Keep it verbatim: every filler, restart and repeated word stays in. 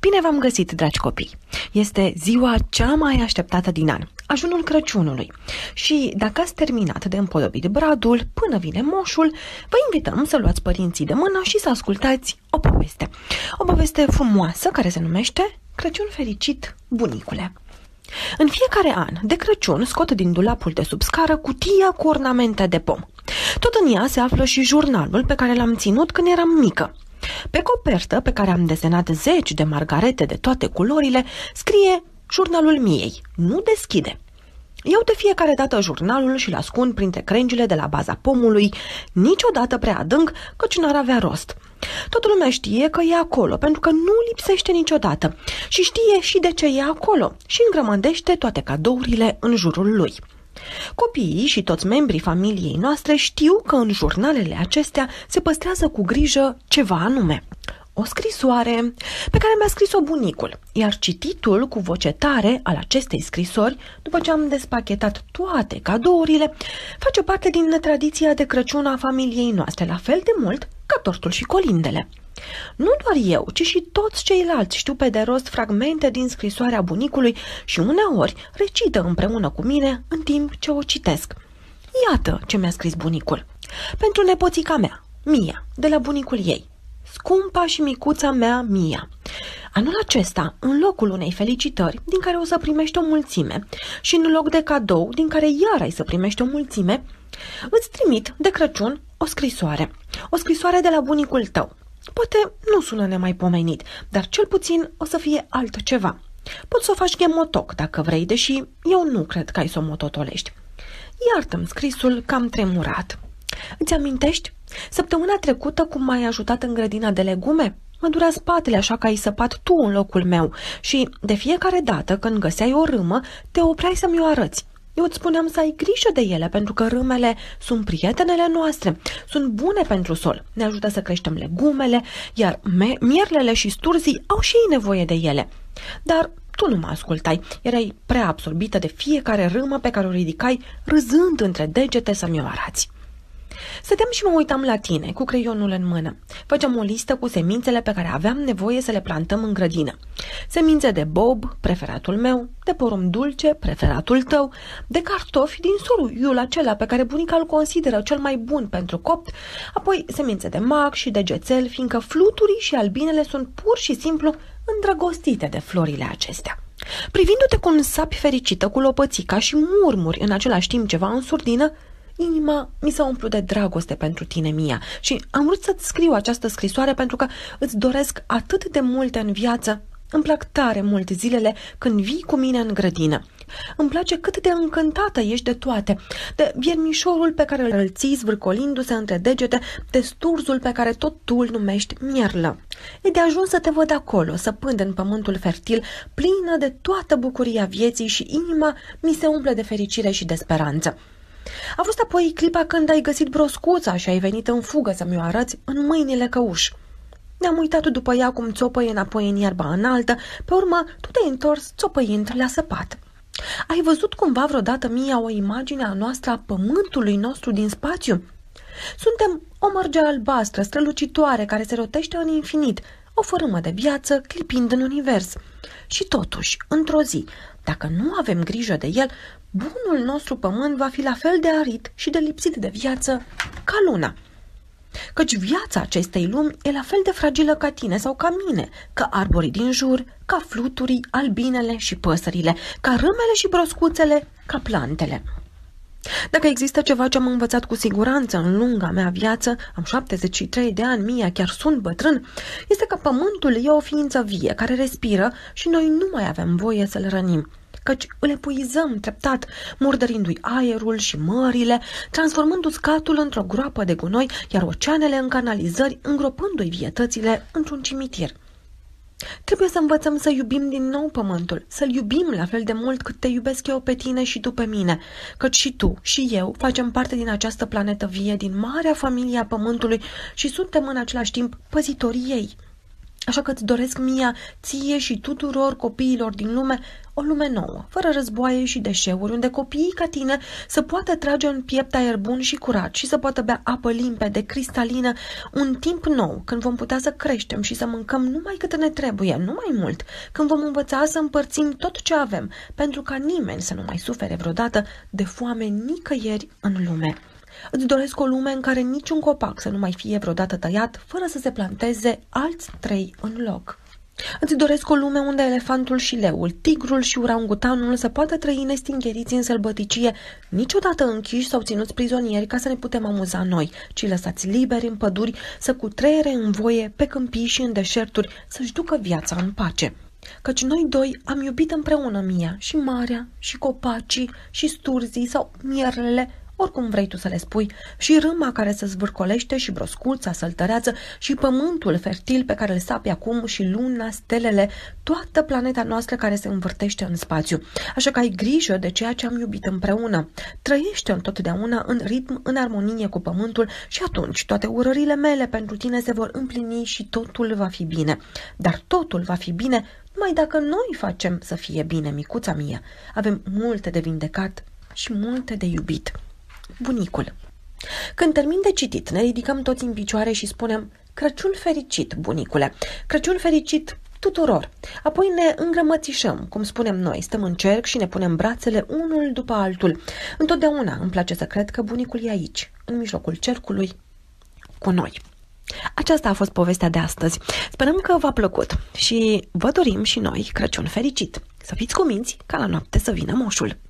Bine v-am găsit, dragi copii! Este ziua cea mai așteptată din an, ajunul Crăciunului. Și dacă ați terminat de împodobit bradul până vine moșul, vă invităm să luați părinții de mână și să ascultați o poveste. O poveste frumoasă care se numește Crăciun fericit, bunicule. În fiecare an de Crăciun scot din dulapul de sub scară cutia cu ornamente de pom. Tot în ea se află și jurnalul pe care l-am ținut când eram mică. Pe copertă, pe care am desenat zeci de margarete de toate culorile, scrie jurnalul Miei, nu deschide. Iau de fiecare dată jurnalul și-l ascund printre crengile de la baza pomului, niciodată prea adânc, căci n-ar avea rost. Toată lumea știe că e acolo, pentru că nu lipsește niciodată și știe și de ce e acolo și îngrămădește toate cadourile în jurul lui. Copiii și toți membrii familiei noastre știu că în jurnalele acestea se păstrează cu grijă ceva anume. O scrisoare pe care mi-a scris-o bunicul, iar cititul cu voce tare al acestei scrisori, după ce am despachetat toate cadourile, face parte din tradiția de Crăciun a familiei noastre, la fel de mult ca tortul și colindele. Nu doar eu, ci și toți ceilalți știu pe de rost fragmente din scrisoarea bunicului și uneori recită împreună cu mine în timp ce o citesc. Iată ce mi-a scris bunicul. Pentru nepoțica mea, Mia, de la bunicul ei. Scumpa și micuța mea, Mia. Anul acesta, în locul unei felicitări, din care o să primești o mulțime, și în loc de cadou, din care iar ai să primești o mulțime, îți trimit de Crăciun o scrisoare. O scrisoare de la bunicul tău. Poate nu sună nemaipomenit, dar cel puțin o să fie altceva. Poți să o faci ghemotoc dacă vrei, deși eu nu cred că ai să o mototolești. Iartă-mi scrisul că am tremurat. Îți amintești? Săptămâna trecută cum m-ai ajutat în grădina de legume? Mă durea spatele așa că ai săpat tu în locul meu și de fiecare dată când găseai o râmă, te opreai să-mi o arăți. Eu îți spuneam să ai grijă de ele, pentru că râmele sunt prietenele noastre, sunt bune pentru sol, ne ajută să creștem legumele, iar mierlele și sturzii au și ei nevoie de ele. Dar tu nu mă ascultai, erai prea absorbită de fiecare râmă pe care o ridicai, râzând între degete să-mi o arați. Stăteam și mă uitam la tine, cu creionul în mână. Făceam o listă cu semințele pe care aveam nevoie să le plantăm în grădină. Semințe de bob, preferatul meu, de porumb dulce, preferatul tău, de cartofi din soruiul acela pe care bunica îl consideră cel mai bun pentru copt, apoi semințe de mac și de gețel, fiindcă fluturii și albinele sunt pur și simplu îndrăgostite de florile acestea. Privindu-te cu un sapi fericită, cu lopățica și murmuri în același timp ceva în surdină, inima mi s-a umplut de dragoste pentru tine, Mia, și am vrut să-ți scriu această scrisoare pentru că îți doresc atât de multe în viață. Îmi plac tare mult zilele când vii cu mine în grădină. Îmi place cât de încântată ești de toate, de viermișorul pe care îl ții zvârcolindu-se între degete, de sturzul pe care tot tu îl numești mierlă. E de ajuns să te văd acolo, săpând în pământul fertil, plină de toată bucuria vieții și inima mi se umple de fericire și de speranță. A fost apoi clipa când ai găsit broscuța și ai venit în fugă să mi-o arăți în mâinile căuș. Ne-am uitat după ea cum țopăie înapoi în iarba înaltă, pe urmă tu te-ai întors țopăind la săpat. Ai văzut cumva vreodată, Mia, o imagine a noastră a pământului nostru din spațiu? Suntem o mărgea albastră, strălucitoare, care se rotește în infinit, o fărâmă de viață clipind în univers. Și totuși, într-o zi, dacă nu avem grijă de el, bunul nostru pământ va fi la fel de arid și de lipsit de viață ca luna. Căci viața acestei lumi e la fel de fragilă ca tine sau ca mine, ca arborii din jur, ca fluturii, albinele și păsările, ca râmele și broscuțele, ca plantele. Dacă există ceva ce am învățat cu siguranță în lunga mea viață, am șaptezeci și trei de ani, Mia, chiar sunt bătrân, este că pământul e o ființă vie care respiră și noi nu mai avem voie să-l rănim, căci îl epuizăm treptat, murdărindu-i aerul și mările, transformând uscatul într-o groapă de gunoi, iar oceanele în canalizări, îngropându-i vietățile într-un cimitir. Trebuie să învățăm să iubim din nou pământul, să-l iubim la fel de mult cât te iubesc eu pe tine și tu pe mine, căci și tu și eu facem parte din această planetă vie, din marea familie a pământului și suntem în același timp păzitorii ei. Așa că îți doresc, Mia, ție și tuturor copiilor din lume o lume nouă, fără războaie și deșeuri, unde copiii ca tine să poată trage în piept aer bun și curat și să poată bea apă limpede, cristalină, un timp nou, când vom putea să creștem și să mâncăm numai cât ne trebuie, nu mai mult, când vom învăța să împărțim tot ce avem, pentru ca nimeni să nu mai sufere vreodată de foame nicăieri în lume. Îți doresc o lume în care niciun copac să nu mai fie vreodată tăiat, fără să se planteze alți trei în loc. Îți doresc o lume unde elefantul și leul, tigrul și urangutanul să poată trăi nestingheriți în sălbăticie, niciodată închiși sau ținuți prizonieri ca să ne putem amuza noi, ci lăsați liberi în păduri să cutreiere în voie, pe câmpii și în deșerturi, să-și ducă viața în pace. Căci noi doi am iubit împreună Mia, și marea, și copacii, și sturzii sau mierlele, oricum vrei tu să le spui, și râma care se zvârcolește și broscuța săltăreață și pământul fertil pe care îl sapi acum și luna, stelele, toată planeta noastră care se învârtește în spațiu. Așa că ai grijă de ceea ce am iubit împreună. Trăiește întotdeauna în ritm, în armonie cu pământul și atunci toate urările mele pentru tine se vor împlini și totul va fi bine. Dar totul va fi bine numai dacă noi facem să fie bine, micuța mea. Avem multe de vindecat și multe de iubit. Bunicul. Când termin de citit, ne ridicăm toți în picioare și spunem: Crăciun fericit, bunicule! Crăciun fericit tuturor! Apoi ne îngrămățișăm, cum spunem noi, stăm în cerc și ne punem brațele unul după altul. Întotdeauna îmi place să cred că bunicul e aici, în mijlocul cercului, cu noi. Aceasta a fost povestea de astăzi. Sperăm că v-a plăcut și vă dorim și noi Crăciun fericit. Să fiți cuminți ca la noapte să vină moșul.